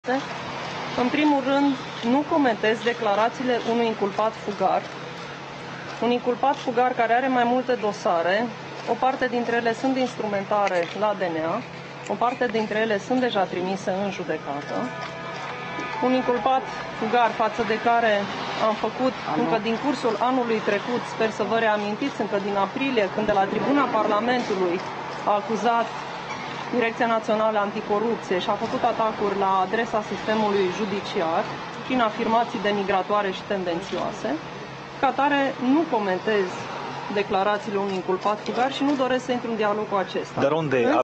În primul rând, nu comentez declarațiile unui inculpat fugar. Un inculpat fugar care are mai multe dosare, o parte dintre ele sunt instrumentare la DNA, o parte dintre ele sunt deja trimise în judecată. Un inculpat fugar față de care am făcut încă din cursul anului trecut, sper să vă reamintiți, încă din aprilie, când de la tribuna Parlamentului a acuzat Direcția Națională Anticorupție și a făcut atacuri la adresa sistemului judiciar prin afirmații denigratoare și tendențioase. Ca atare, nu comentez declarațiile unui inculpat fugar și nu doresc să intru în dialog cu acesta. Dar unde